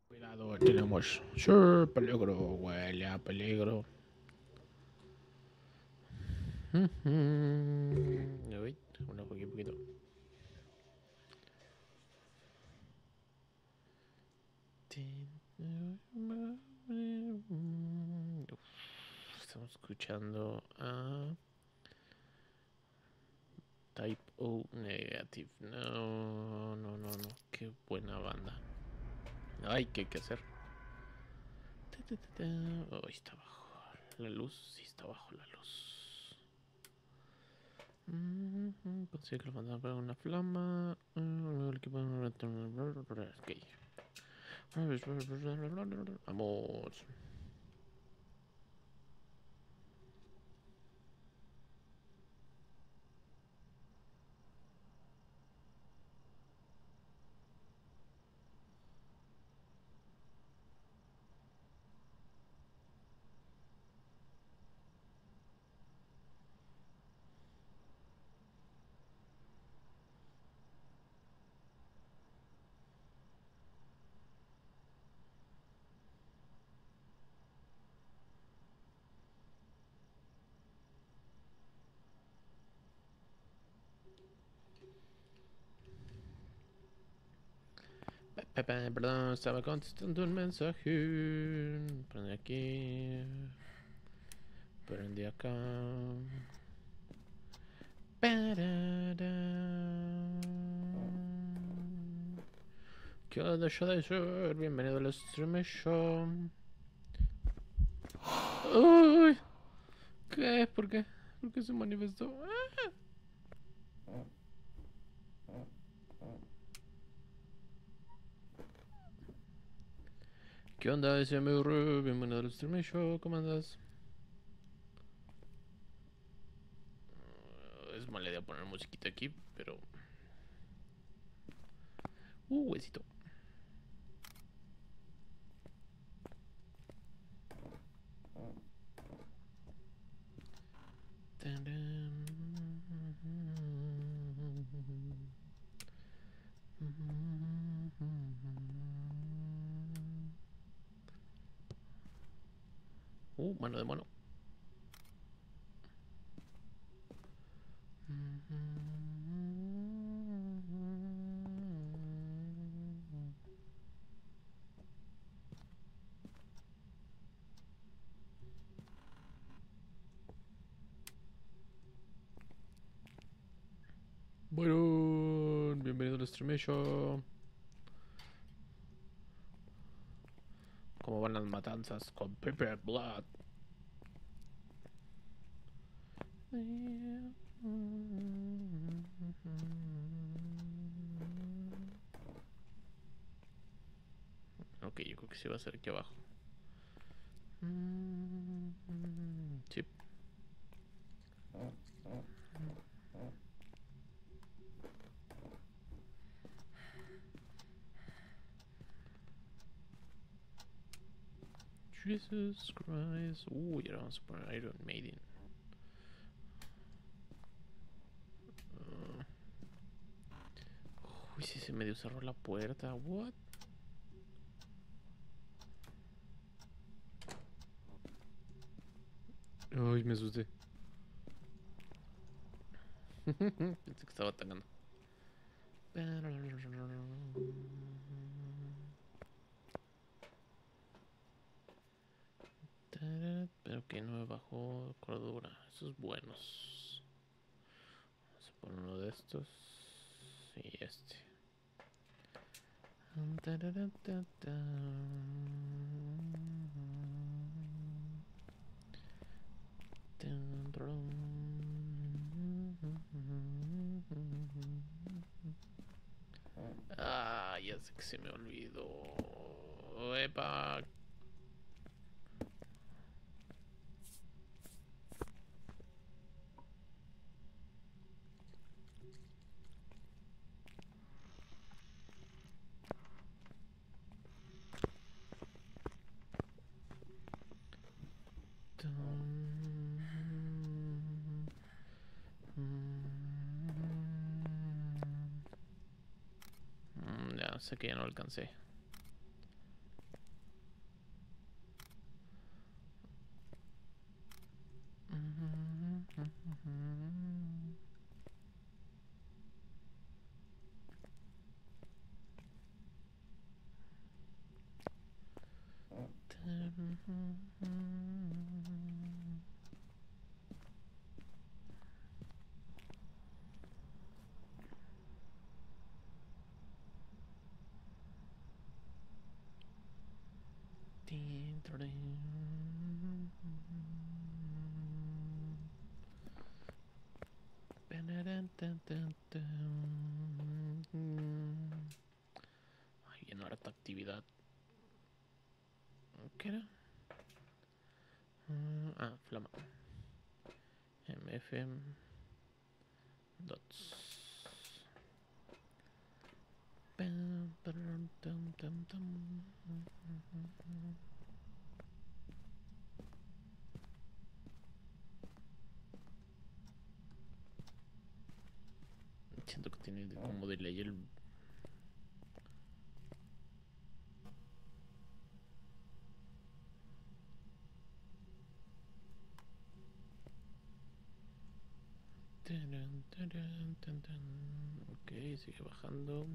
Cuidado, tenemos. Sí, peligro, huele a peligro. Uy, una poquito. Estamos escuchando a Type O Negative. No, no, no, no. Qué buena banda. Ay, ¿qué hay que hacer? Oh, está bajo la luz. Sí, está bajo la luz. Consigue que lo mandaron para una flama. El equipo. Ok. Vamos. Perdón, estaba contestando un mensaje. Prende aquí. Prende acá. ¿Qué onda, Shadowsur? Bienvenido al Stream Show. Uy, ¿qué? ¿Por qué? ¿Por qué se manifestó? ¿Qué onda, SMR? Bienvenido al Stream Show. ¿Cómo andas? Es mala idea poner musiquita aquí, pero. Huesito. Mano de mono. Bueno, bienvenido al Stream Show. ¿Cómo van las matanzas con Pepper Blood? Ok, yo creo que sí va a ser aquí abajo. Sí. Jesus Christ. Y ahora vamos a poner Iron Maiden. Uy, si se medio cerró la puerta. What? Ay, me asusté. Pensé que estaba atacando. Pero que no me bajó cordura. Esos buenos. Vamos a poner uno de estos. Y este. Ah, ya sé que se me olvidó. Epa. Ya sé que ya no alcancé. Ay, bien harta actividad. ¿Qué era? Flama. MF dots. Siento que tiene como delay el... Ok, sigue bajando.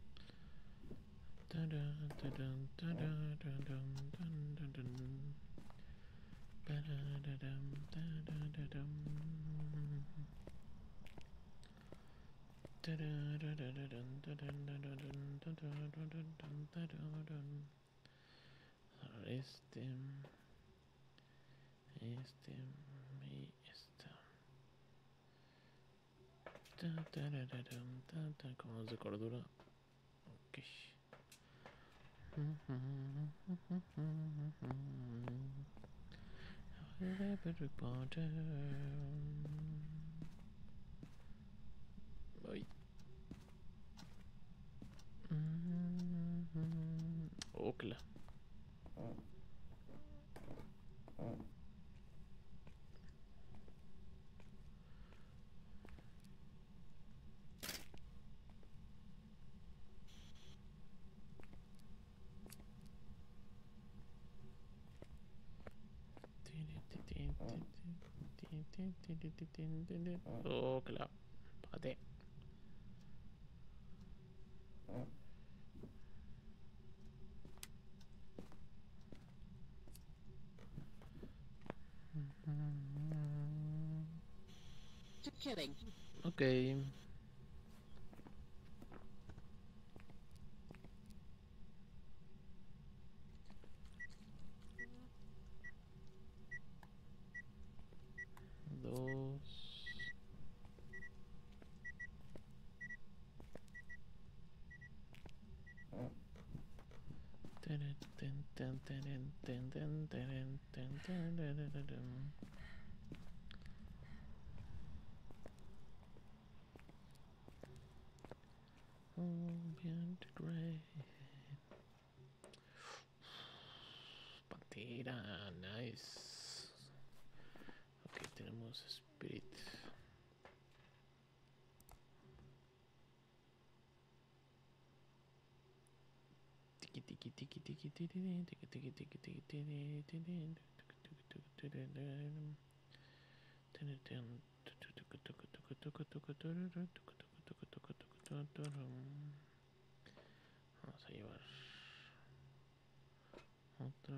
Este y esta. Como de cordura. Ok. Ay. Ocla. Ocla. Pate. To killing. Ok. Dos. Pantera, nice. Ok, tenemos Spirit. Tiki tiki tiki tiki tiki tiki tiki tiki tiki tiki vamos a llevar otra.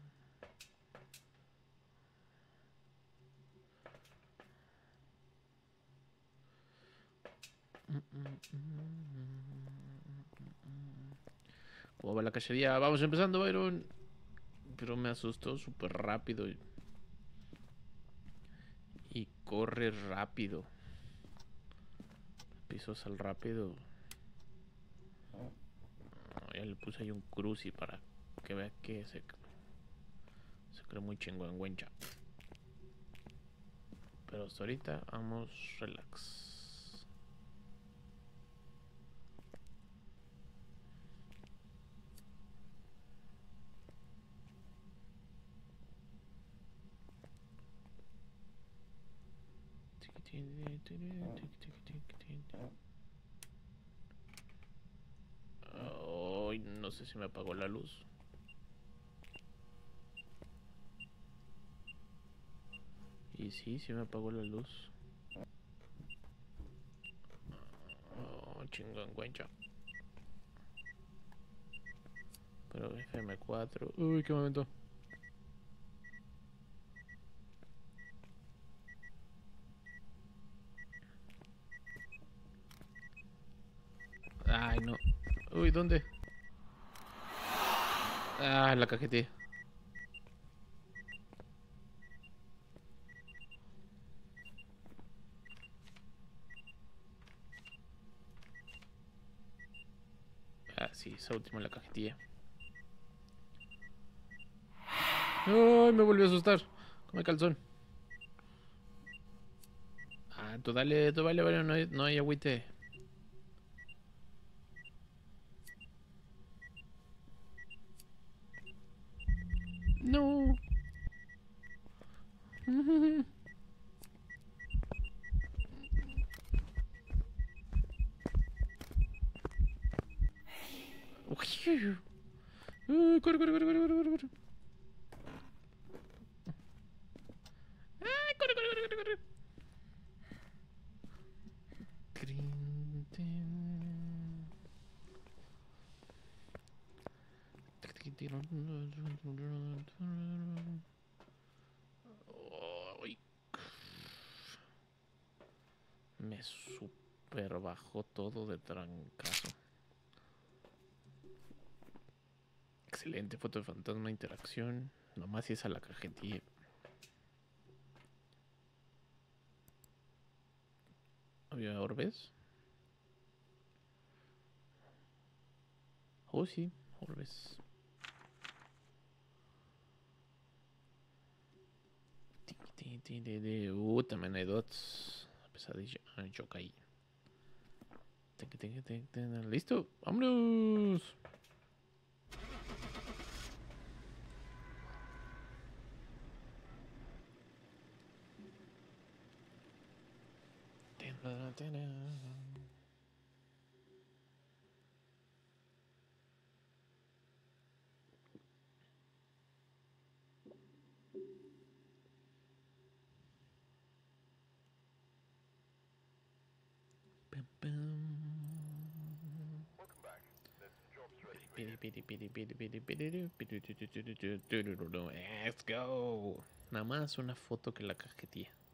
¿Cómo va la cacería? Vamos empezando, Byron. Pero me asustó súper rápido. Y corre rápido. Pisos al rápido. Ya le puse ahí un cruci para que vea que se cree muy chingüengüencha. Pero hasta ahorita vamos relax. Ay, no sé si me apagó la luz. Y sí me apagó la luz. Oh, chingüengüencha. Pero FM4. Uy, qué momento. Uy, ¿dónde? Ah, la cajetilla. Ah, sí, esa última en la cajetilla. ¡Ay, me volvió a asustar! Come calzón. Ah, tú dale, vale, no hay agüite. No. Corre, corre, corre, corre, corre, corre, corre. Ay, corre, corre, corre, corre, corre. Trin, tin. Ay, me super bajó todo de trancazo. Excelente foto de fantasma, interacción. Nomás si es a la cajetilla. ¿Había orbes? Oh, sí, orbes. También hay dots. Pesadilla. Yokai. Listo, vámonos. Let's go. Nada más una foto que la cajetilla.